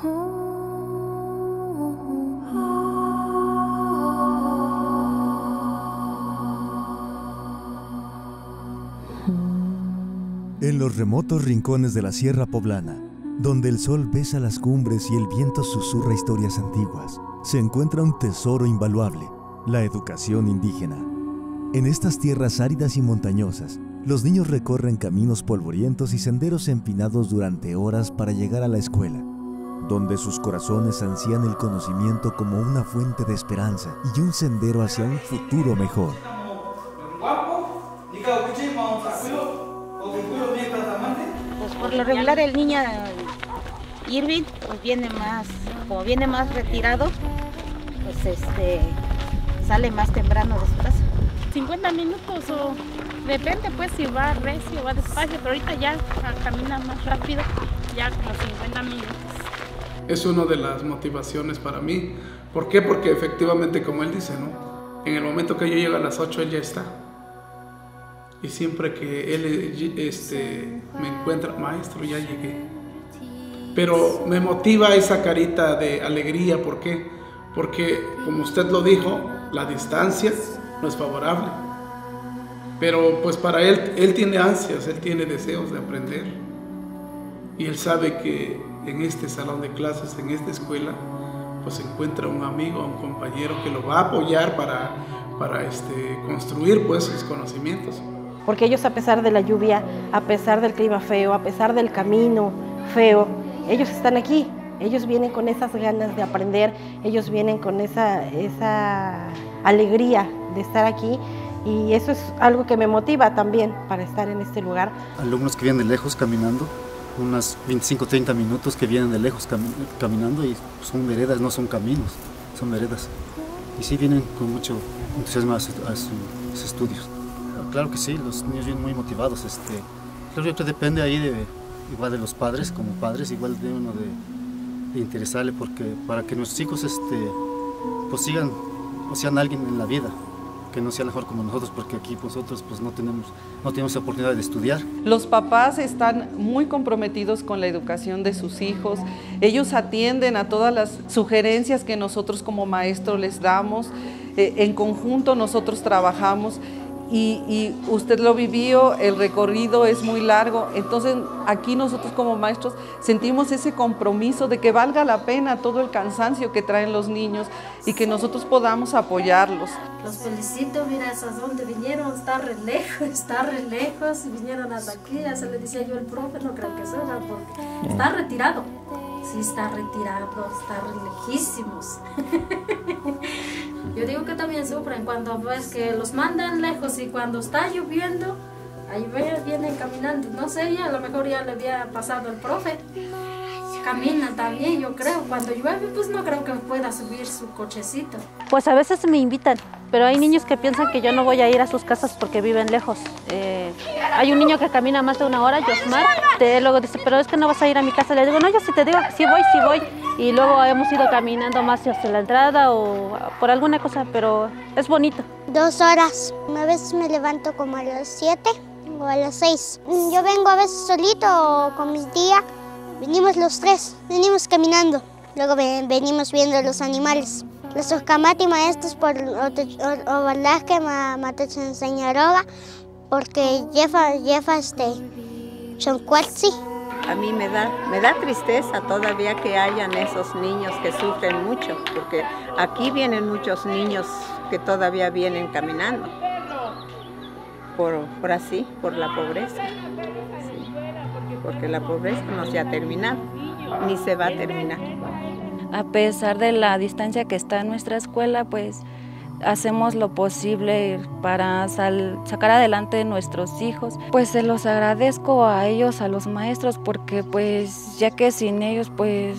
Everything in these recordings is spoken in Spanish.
En los remotos rincones de la Sierra Poblana, donde el sol besa las cumbres y el viento susurra historias antiguas, se encuentra un tesoro invaluable, la educación indígena. En estas tierras áridas y montañosas, los niños recorren caminos polvorientos y senderos empinados durante horas para llegar a la escuela, donde sus corazones ansían el conocimiento como una fuente de esperanza y un sendero hacia un futuro mejor. Pues por lo regular el niño Irving pues viene más, como viene más retirado, pues sale más temprano de su casa. 50 minutos o depende pues si va recio o va despacio, pero ahorita ya camina más rápido, ya con los 50 minutos. Es una de las motivaciones para mí. ¿Por qué? Porque efectivamente, como él dice, ¿no? En el momento que yo llego a las 8, él ya está. Y siempre que él me encuentra, maestro, ya llegué. Pero me motiva esa carita de alegría. ¿Por qué? Porque, como usted lo dijo, la distancia no es favorable. Pero pues para él tiene ansias, él tiene deseos de aprender. Y él sabe que en este salón de clases, en esta escuela, pues encuentra un amigo, un compañero que lo va a apoyar para construir pues sus conocimientos. Porque ellos, a pesar de la lluvia, a pesar del clima feo, a pesar del camino feo, ellos están aquí. Ellos vienen con esas ganas de aprender, ellos vienen con esa alegría de estar aquí, y eso es algo que me motiva también para estar en este lugar. Alumnos que vienen de lejos caminando, unas 25-30 minutos que vienen de lejos caminando, y son veredas, no son caminos, son veredas. Y sí vienen con mucho entusiasmo a sus estudios. Claro que sí, los niños vienen muy motivados. Creo que depende ahí igual de los padres, como padres, igual de uno de interesarle, porque para que nuestros hijos pues sigan, o sean alguien en la vida, que no sea mejor como nosotros, porque aquí nosotros pues no tenemos la oportunidad de estudiar. Los papás están muy comprometidos con la educación de sus hijos. Ellos atienden a todas las sugerencias que nosotros como maestros les damos. En conjunto nosotros trabajamos. Y usted lo vivió, el recorrido es muy largo, entonces aquí nosotros como maestros sentimos ese compromiso de que valga la pena todo el cansancio que traen los niños y que nosotros podamos apoyarlos. Los felicito, mira hasta dónde vinieron, está re lejos, y vinieron hasta aquí, ya se le decía yo al profe, no creo que salga porque está retirado. Sí, está retirado, está re lejísimos. Yo digo que también sufren cuando ves que los mandan lejos y cuando está lloviendo, ahí vienen caminando. No sé, ya a lo mejor ya le había pasado al profe. Camina también, yo creo. Cuando llueve, pues no creo que pueda subir su cochecito. Pues a veces me invitan, pero hay niños que piensan que yo no voy a ir a sus casas porque viven lejos. Hay un niño que camina más de 1 hora, Josmar, luego dice, pero es que no vas a ir a mi casa. Le digo, no, yo sí te digo que sí voy. Y luego hemos ido caminando más hacia la entrada o por alguna cosa, pero es bonito. 2 horas. A veces me levanto como a las 7 o a las 6. Yo vengo a veces solito o con mi tía. Venimos los 3, venimos caminando. Luego venimos viendo los animales. Los camati maestros por verdad que me enseñaron porque lleva son cuarzi. A mí me da tristeza todavía que hayan esos niños que sufren mucho, porque aquí vienen muchos niños que todavía vienen caminando, por la pobreza, sí, porque la pobreza no se ha terminado, ni se va a terminar. A pesar de la distancia que está en nuestra escuela, pues hacemos lo posible para sacar adelante a nuestros hijos. Pues se los agradezco a ellos, a los maestros, porque pues ya que sin ellos pues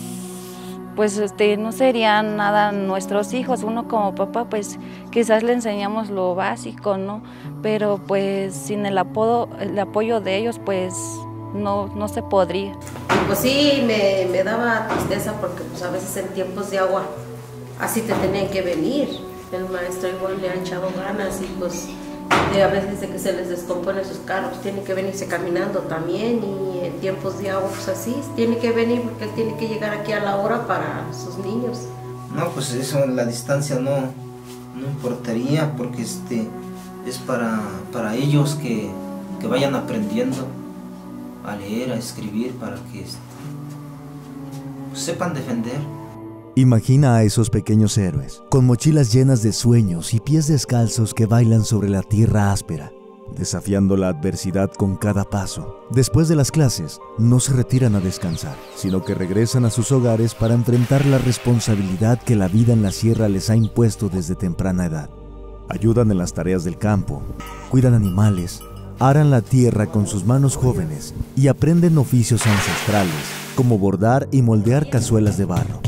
no serían nada nuestros hijos. Uno como papá pues quizás le enseñamos lo básico, ¿no? Pero pues sin el apoyo de ellos pues no se podría. Pues sí, me daba tristeza porque pues a veces en tiempos de agua así te tenían que venir. El maestro igual le ha echado ganas y pues a veces de que se les descomponen sus carros, tienen que venirse caminando también, y en tiempos de agua pues así, tiene que venir porque él tiene que llegar aquí a la hora para sus niños. No, pues eso, la distancia no importaría, porque es para ellos que vayan aprendiendo a leer, a escribir, para que pues sepan defender. Imagina a esos pequeños héroes, con mochilas llenas de sueños y pies descalzos que bailan sobre la tierra áspera, desafiando la adversidad con cada paso. Después de las clases, no se retiran a descansar, sino que regresan a sus hogares para enfrentar la responsabilidad que la vida en la sierra les ha impuesto desde temprana edad. Ayudan en las tareas del campo, cuidan animales, aran la tierra con sus manos jóvenes y aprenden oficios ancestrales, como bordar y moldear cazuelas de barro.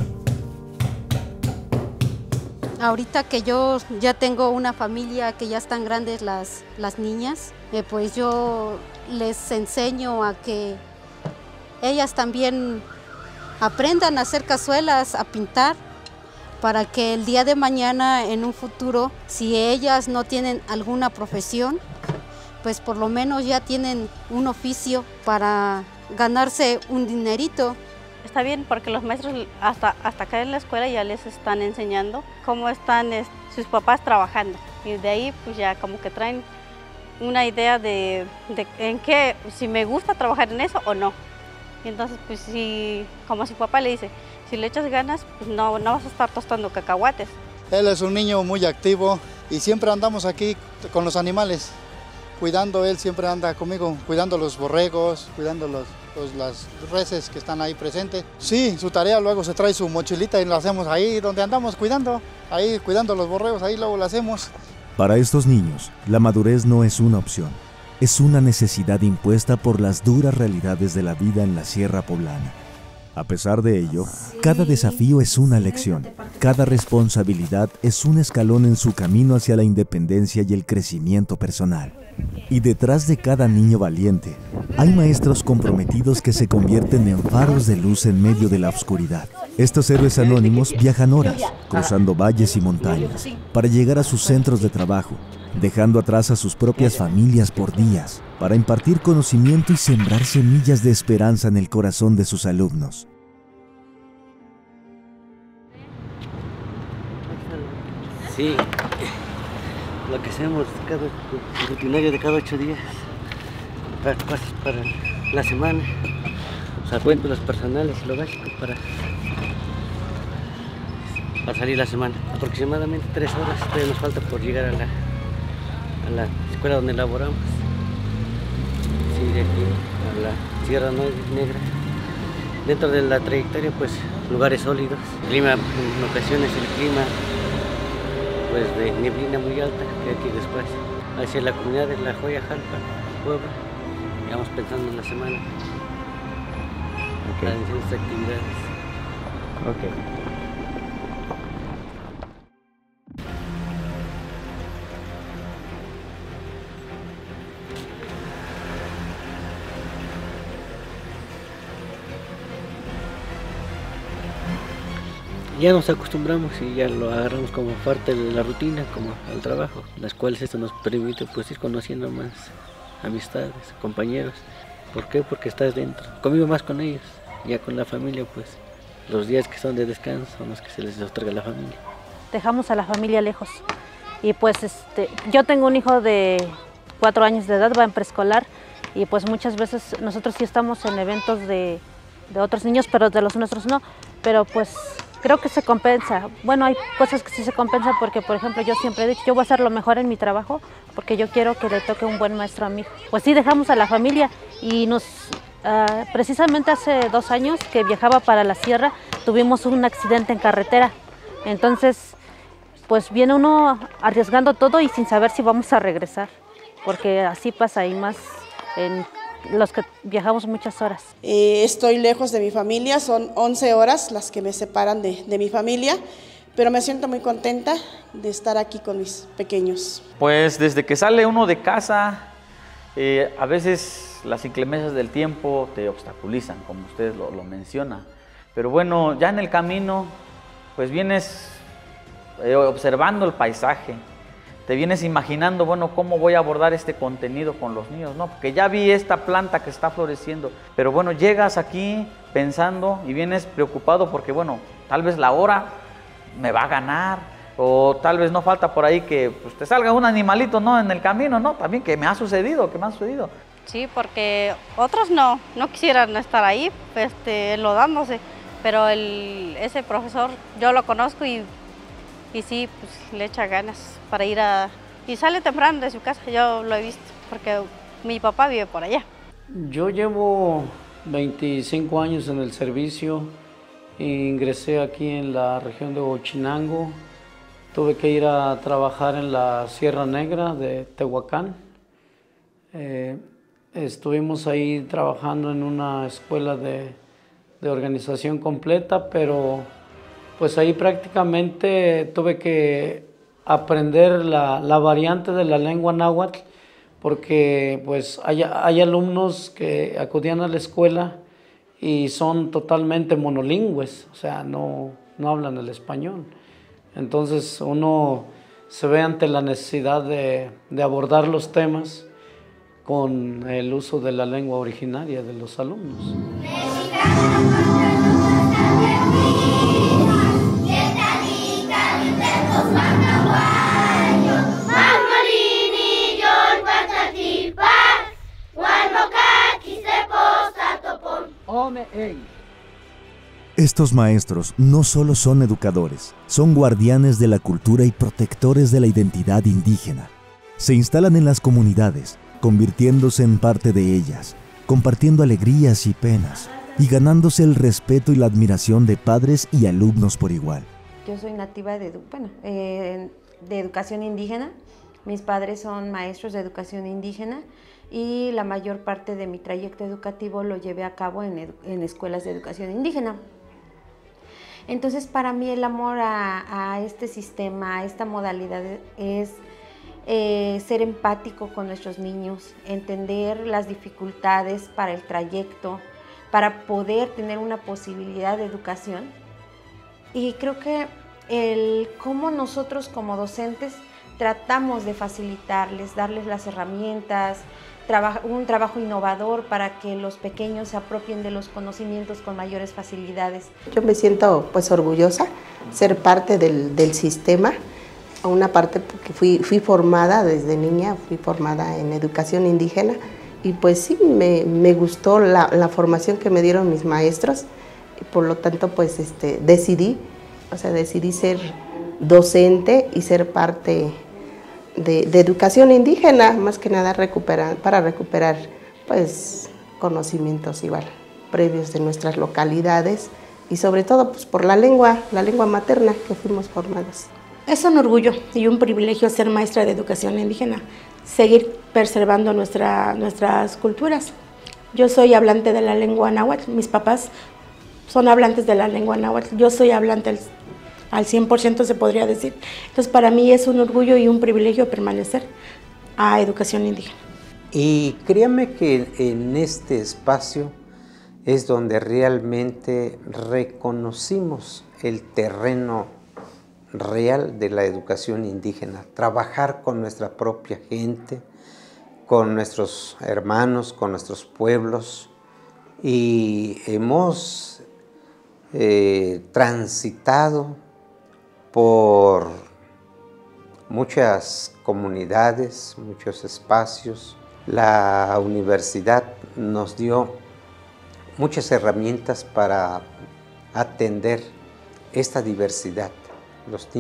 Ahorita que yo ya tengo una familia, que ya están grandes las niñas, pues yo les enseño a que ellas también aprendan a hacer cazuelas, a pintar, para que el día de mañana, en un futuro, si ellas no tienen alguna profesión, pues por lo menos ya tienen un oficio para ganarse un dinerito. Está bien porque los maestros hasta acá en la escuela ya les están enseñando cómo están sus papás trabajando, y de ahí pues ya como que traen una idea de en qué, si me gusta trabajar en eso o no. Y entonces pues como su papá le dice, si le echas ganas pues no vas a estar tostando cacahuates. Él es un niño muy activo y siempre andamos aquí con los animales, cuidando. Él siempre anda conmigo, cuidando los borregos, cuidando las reses que están ahí presentes. Sí, su tarea luego se trae su mochilita y lo hacemos ahí donde andamos cuidando los borregos, ahí luego lo hacemos. Para estos niños, la madurez no es una opción, es una necesidad impuesta por las duras realidades de la vida en la sierra poblana. A pesar de ello, cada desafío es una lección, cada responsabilidad es un escalón en su camino hacia la independencia y el crecimiento personal. Y detrás de cada niño valiente, hay maestros comprometidos que se convierten en faros de luz en medio de la oscuridad. Estos héroes anónimos viajan horas, cruzando valles y montañas, para llegar a sus centros de trabajo, dejando atrás a sus propias familias por días, para impartir conocimiento y sembrar semillas de esperanza en el corazón de sus alumnos. Sí, lo que hacemos rutinario de cada 8 días, para la semana, o sea, cuento los personales y lo básico para salir la semana. Aproximadamente 3 horas todavía nos falta por llegar a la escuela donde laboramos. Sí, de aquí a la Sierra Negra. Dentro de la trayectoria, pues, lugares sólidos. El clima, en ocasiones el clima, pues, de neblina muy alta, que aquí después. Hacia la comunidad de La Joya, Jalpa, Puebla. Y vamos pensando en la semana. Para iniciar nuestras actividades. Ya nos acostumbramos y ya lo agarramos como parte de la rutina, como al trabajo, las cuales esto nos permite pues ir conociendo más amistades, compañeros. ¿Por qué? Porque estás dentro. Convivo más con ellos, ya con la familia pues los días que son de descanso son los que se les otorga a la familia. Dejamos a la familia lejos y pues yo tengo un hijo de 4 años de edad, va en preescolar, y pues muchas veces nosotros sí estamos en eventos de otros niños, pero de los nuestros no, pero pues creo que se compensa. Bueno, hay cosas que sí se compensan porque, por ejemplo, yo siempre he dicho, yo voy a hacer lo mejor en mi trabajo porque yo quiero que le toque un buen maestro a mi hijo. Pues sí, dejamos a la familia y precisamente hace 2 años que viajaba para la sierra, tuvimos un accidente en carretera. Entonces, pues viene uno arriesgando todo y sin saber si vamos a regresar, porque así pasa y más en los que viajamos muchas horas. Estoy lejos de mi familia, son 11 horas las que me separan de mi familia, pero me siento muy contenta de estar aquí con mis pequeños. Pues desde que sale uno de casa, a veces las inclemencias del tiempo te obstaculizan, como usted lo menciona, pero bueno, ya en el camino, pues vienes observando el paisaje, te vienes imaginando, bueno, ¿cómo voy a abordar este contenido con los niños? No, porque ya vi esta planta que está floreciendo, pero bueno, llegas aquí pensando y vienes preocupado porque, bueno, tal vez la hora me va a ganar, o tal vez no falta por ahí que pues, te salga un animalito, ¿no?, en el camino, ¿no? También que me ha sucedido, Sí, porque otros no quisieran estar ahí, enlodándose, pero ese profesor yo lo conozco y sí, pues le echa ganas para ir y sale temprano de su casa, yo lo he visto, porque mi papá vive por allá. Yo llevo 25 años en el servicio, ingresé aquí en la región de Huachinango, tuve que ir a trabajar en la Sierra Negra de Tehuacán. Estuvimos ahí trabajando en una escuela de organización completa, pero pues ahí prácticamente tuve que aprender la variante de la lengua náhuatl, porque pues hay alumnos que acudían a la escuela y son totalmente monolingües, o sea, no hablan el español. Entonces uno se ve ante la necesidad de abordar los temas con el uso de la lengua originaria de los alumnos. Estos maestros no solo son educadores, son guardianes de la cultura y protectores de la identidad indígena. Se instalan en las comunidades, convirtiéndose en parte de ellas, compartiendo alegrías y penas, y ganándose el respeto y la admiración de padres y alumnos por igual. Yo soy nativa de educación indígena. Mis padres son maestros de educación indígena y la mayor parte de mi trayecto educativo lo llevé a cabo en escuelas de educación indígena. Entonces, para mí el amor a este sistema, a esta modalidad es ser empático con nuestros niños, entender las dificultades para el trayecto, para poder tener una posibilidad de educación. Y creo que cómo nosotros como docentes tratamos de facilitarles, darles las herramientas, un trabajo innovador para que los pequeños se apropien de los conocimientos con mayores facilidades. Yo me siento pues orgullosa ser parte del sistema, una parte porque fui formada desde niña, fui formada en educación indígena y pues sí, me gustó la formación que me dieron mis maestros y por lo tanto pues decidí ser docente y ser parte de educación indígena, más que nada para recuperar pues conocimientos igual previos de nuestras localidades y sobre todo pues por la lengua materna que fuimos formadas. Es un orgullo y un privilegio ser maestra de educación indígena, seguir preservando nuestras culturas. Yo soy hablante de la lengua náhuatl, mis papás son hablantes de la lengua náhuatl, yo soy hablante al 100% se podría decir. Entonces para mí es un orgullo y un privilegio permanecer a educación indígena. Y créanme que en este espacio es donde realmente reconocimos el terreno real de la educación indígena, trabajar con nuestra propia gente, con nuestros hermanos, con nuestros pueblos, y hemos transitado por muchas comunidades, muchos espacios. La universidad nos dio muchas herramientas para atender esta diversidad. Los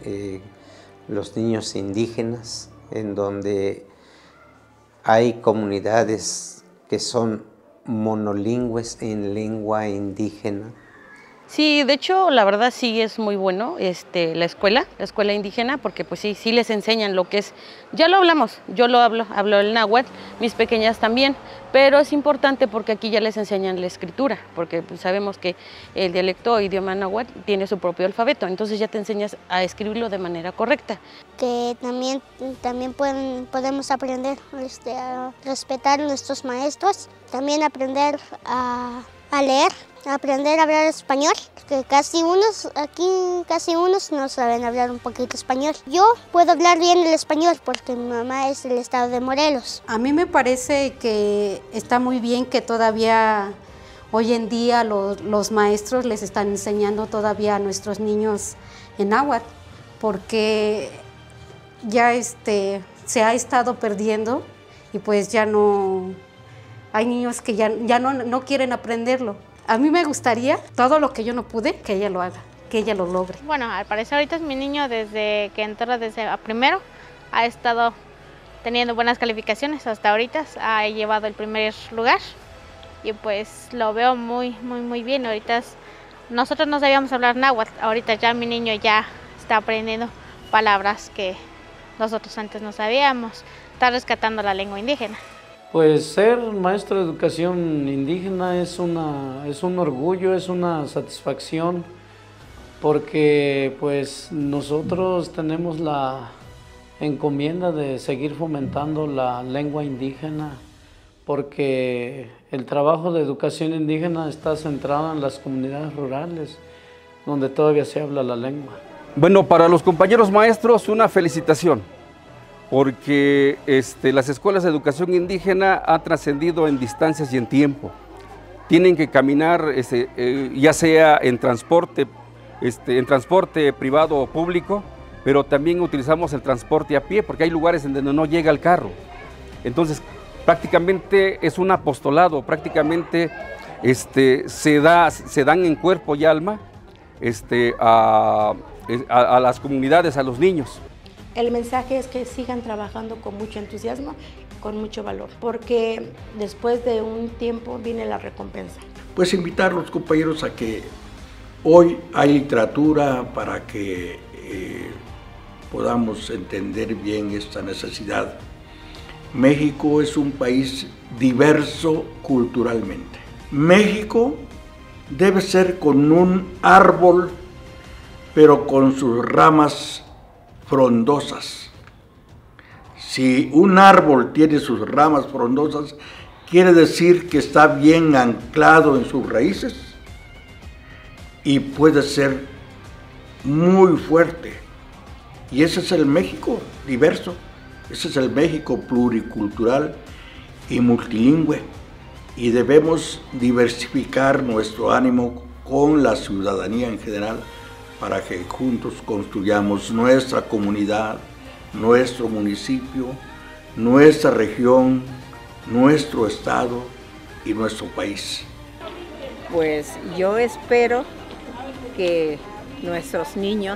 niños indígenas, en donde hay comunidades que son monolingües en lengua indígena. Sí, de hecho, la verdad sí es muy bueno la escuela indígena, porque pues sí les enseñan lo que es, ya lo hablamos, yo lo hablo el náhuatl, mis pequeñas también, pero es importante porque aquí ya les enseñan la escritura, porque pues sabemos que el dialecto o idioma náhuatl tiene su propio alfabeto, entonces ya te enseñas a escribirlo de manera correcta. Que también podemos aprender a respetar a nuestros maestros, también aprender a leer Aprender a hablar español, que casi unos no saben hablar un poquito español. Yo puedo hablar bien el español porque mi mamá es del estado de Morelos. A mí me parece que está muy bien que todavía hoy en día los maestros les están enseñando todavía a nuestros niños en náhuatl, porque ya se ha estado perdiendo y pues ya no, hay niños que ya no quieren aprenderlo. A mí me gustaría, todo lo que yo no pude, que ella lo haga, que ella lo logre. Bueno, al parecer ahorita es mi niño desde que entró desde a primero, ha estado teniendo buenas calificaciones, hasta ahorita ha llevado el primer lugar y pues lo veo muy bien. Ahorita nosotros no sabíamos hablar náhuatl, ahorita ya mi niño ya está aprendiendo palabras que nosotros antes no sabíamos, está rescatando la lengua indígena. Pues ser maestro de educación indígena es un orgullo, es una satisfacción, porque pues nosotros tenemos la encomienda de seguir fomentando la lengua indígena, porque el trabajo de educación indígena está centrado en las comunidades rurales, donde todavía se habla la lengua. Bueno, para los compañeros maestros, una felicitación, porque las escuelas de educación indígena han trascendido en distancias y en tiempo. Tienen que caminar, ya sea en transporte privado o público, pero también utilizamos el transporte a pie, porque hay lugares en donde no llega el carro. Entonces, prácticamente es un apostolado, prácticamente se dan en cuerpo y alma a las comunidades, a los niños. El mensaje es que sigan trabajando con mucho entusiasmo, con mucho valor, porque después de un tiempo viene la recompensa. Pues invitar a los compañeros a que hoy hay literatura para que podamos entender bien esta necesidad. México es un país diverso culturalmente. México debe ser con un árbol, pero con sus ramas frondosas. Si un árbol tiene sus ramas frondosas, quiere decir que está bien anclado en sus raíces y puede ser muy fuerte. Y ese es el México diverso, ese es el México pluricultural y multilingüe. Y debemos diversificar nuestro ánimo con la ciudadanía en general, para que juntos construyamos nuestra comunidad, nuestro municipio, nuestra región, nuestro estado y nuestro país. Pues yo espero que nuestros niños,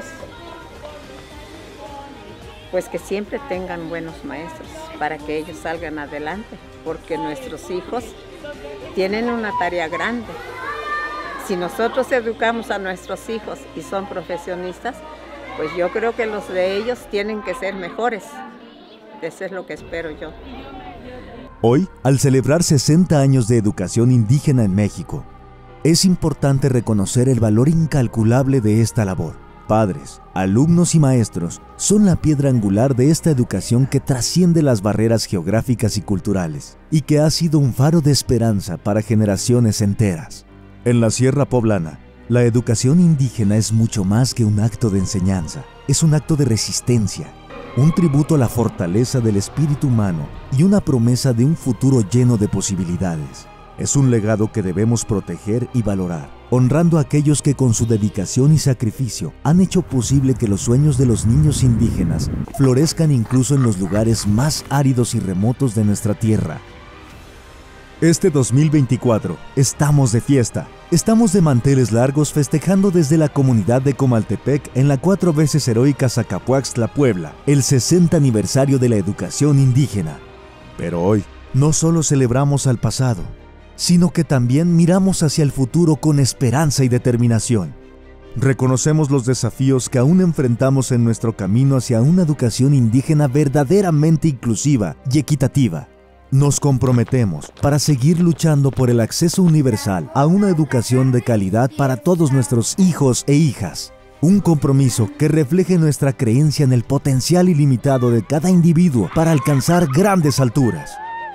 pues que siempre tengan buenos maestros para que ellos salgan adelante, porque nuestros hijos tienen una tarea grande. Si nosotros educamos a nuestros hijos y son profesionistas, pues yo creo que los de ellos tienen que ser mejores. Eso es lo que espero yo. Hoy, al celebrar 60 años de educación indígena en México, es importante reconocer el valor incalculable de esta labor. Padres, alumnos y maestros son la piedra angular de esta educación que trasciende las barreras geográficas y culturales y que ha sido un faro de esperanza para generaciones enteras. En la Sierra Poblana, la educación indígena es mucho más que un acto de enseñanza, es un acto de resistencia, un tributo a la fortaleza del espíritu humano y una promesa de un futuro lleno de posibilidades. Es un legado que debemos proteger y valorar, honrando a aquellos que con su dedicación y sacrificio han hecho posible que los sueños de los niños indígenas florezcan incluso en los lugares más áridos y remotos de nuestra tierra. Este 2024 estamos de fiesta. Estamos de manteles largos festejando desde la comunidad de Comaltepec en la 4 veces heroica Zacapuaxtla, Puebla, el 60 aniversario de la educación indígena. Pero hoy no solo celebramos al pasado, sino que también miramos hacia el futuro con esperanza y determinación. Reconocemos los desafíos que aún enfrentamos en nuestro camino hacia una educación indígena verdaderamente inclusiva y equitativa. Nos comprometemos para seguir luchando por el acceso universal a una educación de calidad para todos nuestros hijos e hijas. Un compromiso que refleje nuestra creencia en el potencial ilimitado de cada individuo para alcanzar grandes alturas.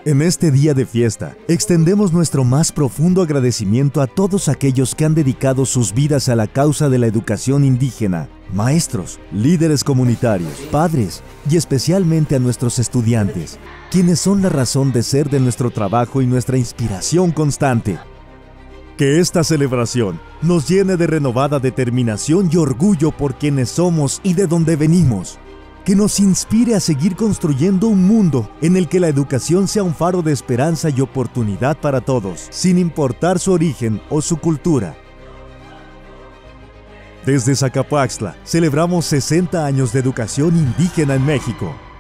En este día de fiesta, extendemos nuestro más profundo agradecimiento a todos aquellos que han dedicado sus vidas a la causa de la educación indígena, maestros, líderes comunitarios, padres y especialmente a nuestros estudiantes, quienes son la razón de ser de nuestro trabajo y nuestra inspiración constante. Que esta celebración nos llene de renovada determinación y orgullo por quienes somos y de donde venimos. Que nos inspire a seguir construyendo un mundo en el que la educación sea un faro de esperanza y oportunidad para todos, sin importar su origen o su cultura. Desde Zacapuaxtla, celebramos 60 años de educación indígena en México.